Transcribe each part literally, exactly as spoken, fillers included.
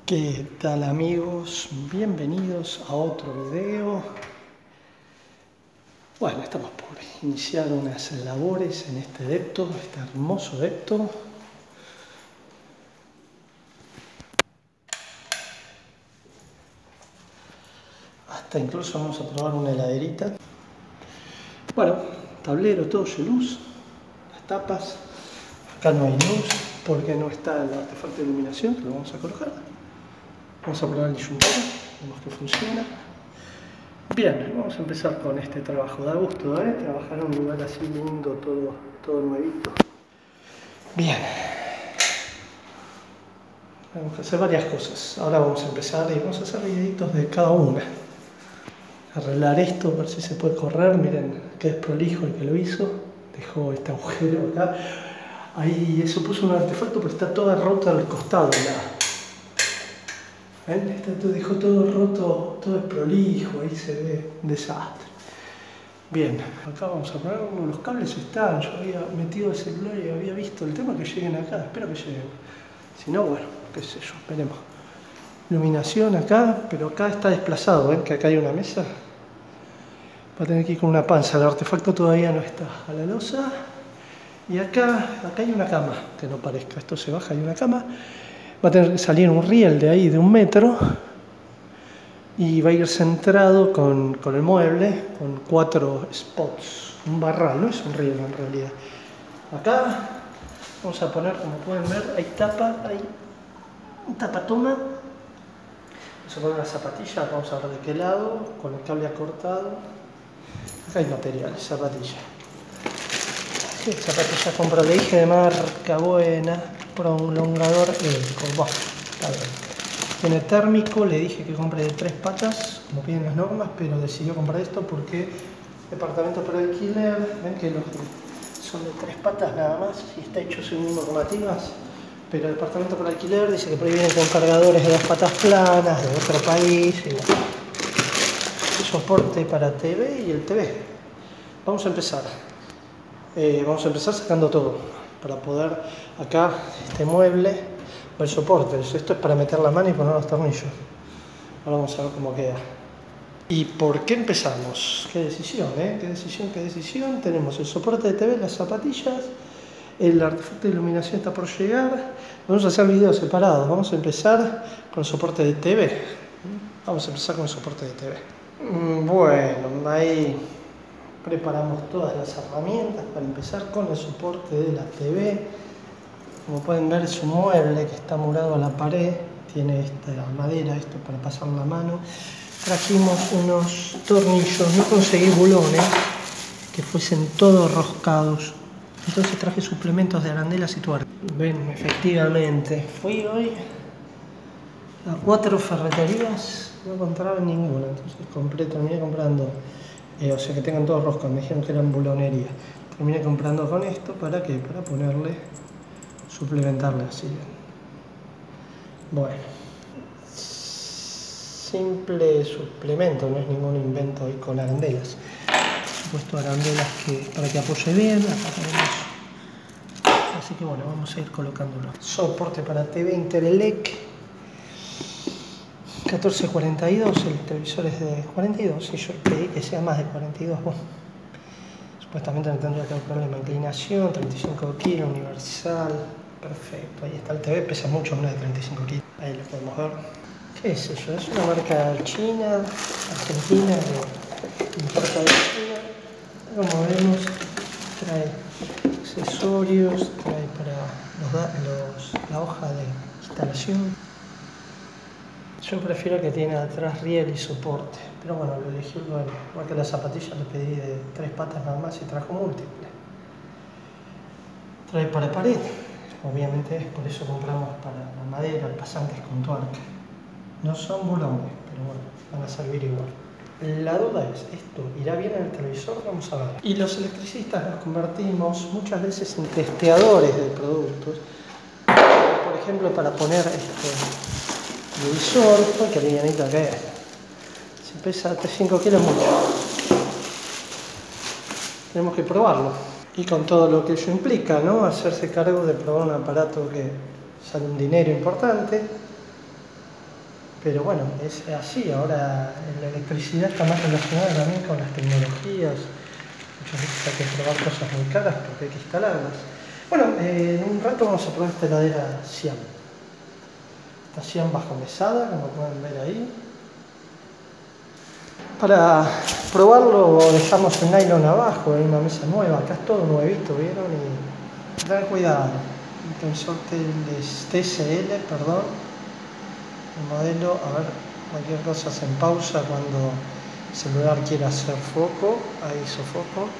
¿Qué tal, amigos? Bienvenidos a otro video. Bueno, estamos por iniciar unas labores en este depto, este hermoso depto. Hasta incluso vamos a probar una heladerita. Bueno, tablero todo de luz, las tapas. Acá no hay luz porque no está el artefacto de iluminación que lo vamos a colocar. Vamos a probar el disyuntor, vemos que funciona. Bien, vamos a empezar con este trabajo. Da gusto, ¿eh? Trabajar en un lugar así lindo, todo, todo nuevito. Bien. Vamos a hacer varias cosas. Ahora vamos a empezar y vamos a hacer videitos de cada una. Arreglar esto, ver si se puede correr. Miren qué desprolijo el que lo hizo. Dejó este agujero acá. Ahí eso puso un artefacto, pero está toda rota al costado. La... ¿Ven? Esto dejó todo roto, todo desprolijo, ahí se ve un desastre. Bien, acá vamos a poner uno, los cables están, yo había metido el celular y había visto el tema que lleguen acá, espero que lleguen. Si no, bueno, qué sé yo, veremos. Iluminación acá, pero acá está desplazado, ¿ven? Que acá hay una mesa. Va a tener que ir con una panza, el artefacto todavía no está a la losa. Y acá, acá hay una cama, que no parezca, esto se baja, hay una cama. Va a tener que salir un riel de ahí de un metro y va a ir centrado con, con el mueble, con cuatro spots, un barral, no es un riel en realidad. Acá vamos a poner, como pueden ver, hay tapa, hay un tapatoma. Vamos a poner una zapatilla, vamos a ver de qué lado, con el cable acortado. Acá hay materiales, zapatilla. Sí, zapatilla compra, le dije de marca buena. Prolongador hélico, bueno, está bien. Tiene térmico, le dije que compre de tres patas, como piden las normas, pero decidió comprar esto porque departamento por alquiler, ven que los son de tres patas nada más, y está hecho según normativas, pero departamento por alquiler dice que por ahí vienen con cargadores de dos patas planas, de otro país, y bueno. Soporte para T V y el T V. Vamos a empezar. Eh, vamos a empezar sacando todo. Para poder, acá, este mueble, el soporte, esto es para meter la mano y poner los tornillos. Ahora vamos a ver cómo queda. ¿Y por qué empezamos? Qué decisión, ¿eh? Qué decisión, qué decisión. Tenemos el soporte de T V, las zapatillas, el artefacto de iluminación está por llegar. Vamos a hacer videos separados. Vamos a empezar con el soporte de T V. Vamos a empezar con el soporte de T V. Bueno, ahí... preparamos todas las herramientas para empezar con el soporte de la T V. Como pueden ver, es un mueble que está murado a la pared, tiene esta madera, esto para pasar la mano. Trajimos unos tornillos, no conseguí bulones que fuesen todos roscados, entonces traje suplementos de arandelas y tuercas. Ven, efectivamente, fui hoy a cuatro ferreterías, no encontraba ninguna, entonces compré, terminé comprando. Eh, o sea que tengan todos roscos, me dijeron que eran bulonería. Terminé comprando con esto, ¿para qué? Para ponerle, suplementarle así. Bueno, simple suplemento, no es ningún invento ahí con arandelas. He puesto arandelas que, para que apoye bien, acá tenemos. Así que bueno, vamos a ir colocándolo. Soporte para T V Interelec. catorce cuarenta y dos, el televisor es de cuarenta y dos y yo pedí que sea más de cuarenta y dos. Bueno, supuestamente no tendría que haber problema. Inclinación, treinta y cinco kilos, universal, perfecto. Ahí está el T V, pesa mucho menos de treinta y cinco kilos. Ahí lo podemos ver. ¿Qué es eso? Es una marca china, argentina, que importa de China. Como vemos, trae accesorios, trae para los, los, la hoja de instalación. Yo prefiero que tiene atrás riel y soporte, pero bueno, lo elegí luego, igual que las zapatillas le pedí de tres patas nada más y trajo múltiple. Trae para pared, obviamente por eso compramos para la madera, pasantes con tuerca. No son bulones, pero bueno, van a servir igual. La duda es, ¿esto irá bien en el televisor? Vamos a ver. Y los electricistas nos convertimos muchas veces en testeadores de productos. Por ejemplo, para poner este televisor, uy, qué livianito que es. Si pesa cinco kilos mucho. Tenemos que probarlo. Y con todo lo que ello implica, ¿no? Hacerse cargo de probar un aparato que sale un dinero importante. Pero bueno, es así. Ahora la electricidad está más relacionada también con las tecnologías. Muchas veces hay que probar cosas muy caras porque hay que instalarlas. Bueno, eh, en un rato vamos a probar esta heladera Siam. Esta Siam bajo mesada, como pueden ver ahí. Para probarlo dejamos el nylon abajo en una mesa nueva. Acá es todo nuevito, ¿vieron? Y ten cuidado. El tensor T S L, perdón. El modelo, a ver, cualquier cosa se en pausa cuando el celular quiere hacer foco. Ahí hizo foco.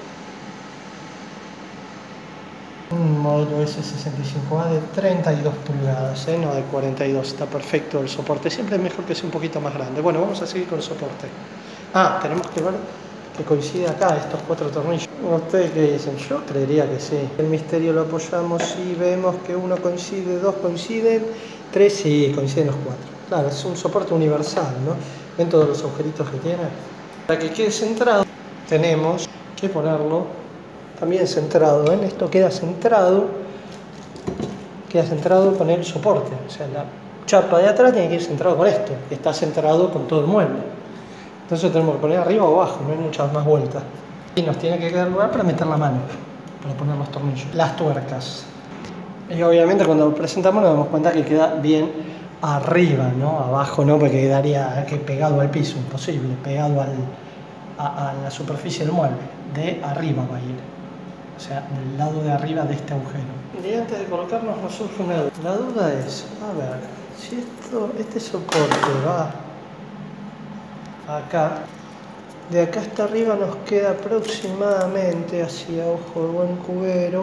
Un modelo S sesenta y cinco A de treinta y dos pulgadas, ¿eh? No de cuarenta y dos, está perfecto el soporte. Siempre es mejor que sea un poquito más grande. Bueno, vamos a seguir con el soporte. Ah, tenemos que ver que coincide acá estos cuatro tornillos. ¿Ustedes qué dicen? Yo creería que sí. El misterio lo apoyamos y vemos que uno coincide, dos coinciden, tres sí, coinciden los cuatro. Claro, es un soporte universal, ¿no? Ven todos los agujeritos que tiene. Para que quede centrado, tenemos que ponerlo también centrado. ¿Ven? Esto queda centrado, queda centrado con el soporte. O sea, la chapa de atrás tiene que ir centrado con esto. Está centrado con todo el mueble. Entonces tenemos que poner arriba o abajo, no hay muchas más vueltas. Y nos tiene que quedar lugar para meter la mano, para poner los tornillos, las tuercas. Y obviamente cuando lo presentamos nos damos cuenta que queda bien arriba, ¿no? Abajo no, porque quedaría que pegado al piso, imposible, pegado al, a, a la superficie del mueble. De arriba va a ir, o sea, del lado de arriba de este agujero. Y antes de colocarnos nos surge una duda. La duda es, a ver, si esto, este soporte va acá, de acá hasta arriba nos queda aproximadamente, hacia ojo de buen cubero,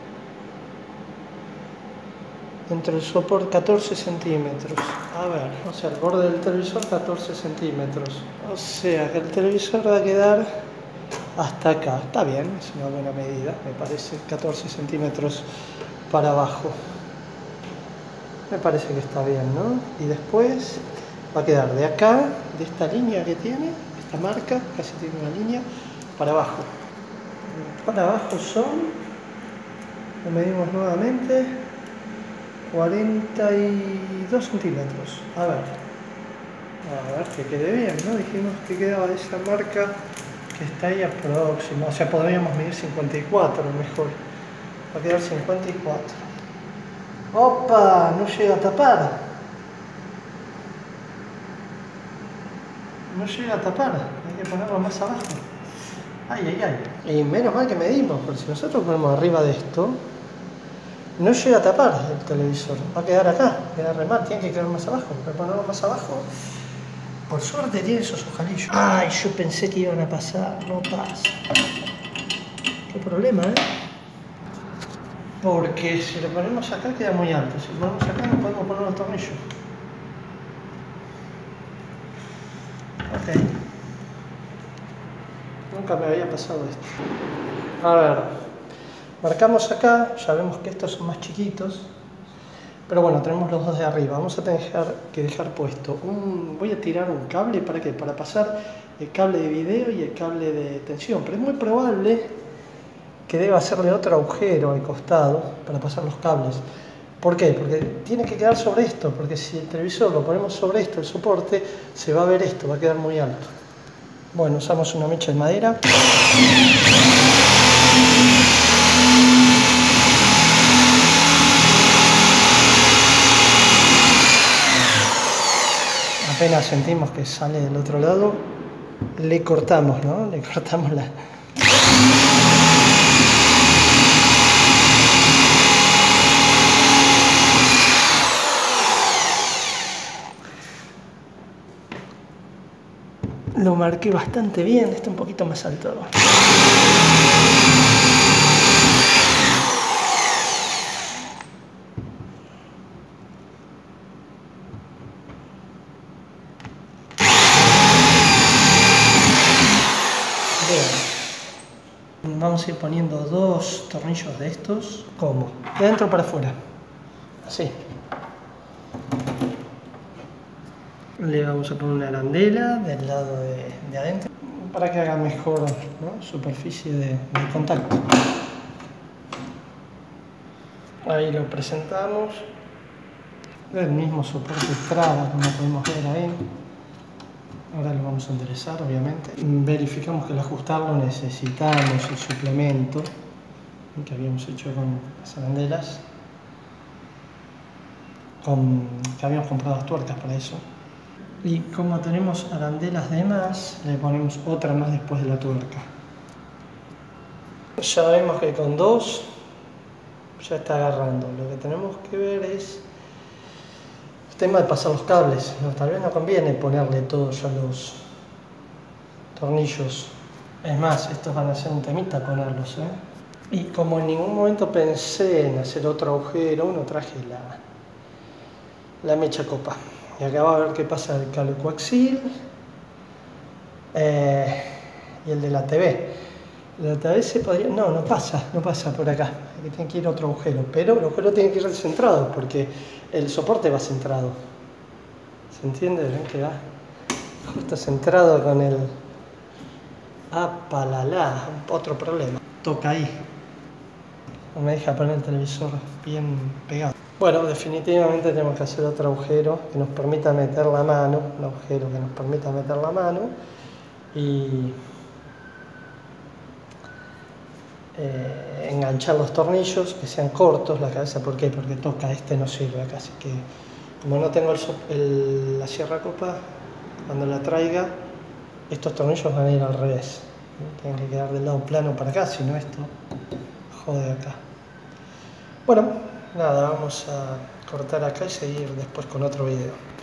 entre el soporte catorce centímetros. A ver, o sea, el borde del televisor catorce centímetros. O sea, que el televisor va a quedar hasta acá. Está bien, es una buena medida, me parece, catorce centímetros para abajo. Me parece que está bien, ¿no? Y después va a quedar de acá, de esta línea que tiene, esta marca, casi tiene una línea, para abajo. Para abajo son, lo medimos nuevamente, cuarenta y dos centímetros. A ver, a ver que quede bien, ¿no? Dijimos que quedaba de esa marca que está ahí próxima, o sea, podríamos medir cincuenta y cuatro mejor. Va a quedar cincuenta y cuatro. ¡Opa! No llega a tapar. No llega a tapar, hay que ponerlo más abajo. Ay, ay, ay. Y menos mal que medimos, porque si nosotros ponemos arriba de esto, no llega a tapar el televisor. Va a quedar acá, queda re mal, tiene que quedar más abajo. Pero ponerlo más abajo, por suerte tiene esos ojalillos. Ay, yo pensé que iban a pasar, no pasa. Qué problema, ¿eh? Porque si lo ponemos acá queda muy alto. Si lo ponemos acá no podemos poner los tornillos. Ok. Nunca me había pasado esto. A ver, marcamos acá, ya vemos que estos son más chiquitos. Pero bueno, tenemos los dos de arriba. Vamos a tener que dejar puesto un... Voy a tirar un cable, ¿para qué? Para pasar el cable de video y el cable de tensión. Pero es muy probable que deba hacerle otro agujero al costado para pasar los cables. ¿Por qué? Porque tiene que quedar sobre esto, porque si el televisor lo ponemos sobre esto, el soporte, se va a ver esto, va a quedar muy alto. Bueno, usamos una mecha de madera. Apenas sentimos que sale del otro lado, le cortamos, ¿no? Le cortamos la... Lo marqué bastante bien, está un poquito más alto. Bien. Vamos a ir poniendo dos tornillos de estos. ¿Cómo? De adentro para afuera. Así. Le vamos a poner una arandela del lado de, de adentro para que haga mejor, ¿no? Superficie de, de contacto. Ahí lo presentamos. El mismo soporte traba, como podemos ver ahí. Ahora lo vamos a enderezar, obviamente. Verificamos que al ajustarlo necesitamos el suplemento que habíamos hecho con las arandelas. Con, que habíamos comprado las tuercas para eso. Y como tenemos arandelas de más, le ponemos otra más después de la tuerca. Ya vemos que con dos ya está agarrando. Lo que tenemos que ver es el tema de pasar los cables. No, tal vez no conviene ponerle todos ya los tornillos. Es más, estos van a ser un temita ponerlos, ¿eh? Y como en ningún momento pensé en hacer otro agujero, no traje la, la mecha copa. Y acá va a ver qué pasa el cable coaxil eh, y el de la T V. El de la T V se podría... No, no pasa, no pasa por acá. Aquí tiene que ir otro agujero. Pero el agujero tiene que ir centrado porque el soporte va centrado. ¿Se entiende? ¿Ven que va justo centrado con el... ¡Apalala! Otro problema. Toca ahí. No me deja poner el televisor bien pegado. Bueno, definitivamente tenemos que hacer otro agujero que nos permita meter la mano, un agujero que nos permita meter la mano y eh, enganchar los tornillos que sean cortos, la cabeza. ¿Por qué? Porque toca, este no sirve acá, así que como no tengo el, el, la sierra copa, cuando la traiga estos tornillos van a ir al revés, ¿no? Tienen que quedar del lado plano para acá, si no esto jode acá. Bueno, nada, vamos a cortar acá y seguir después con otro video.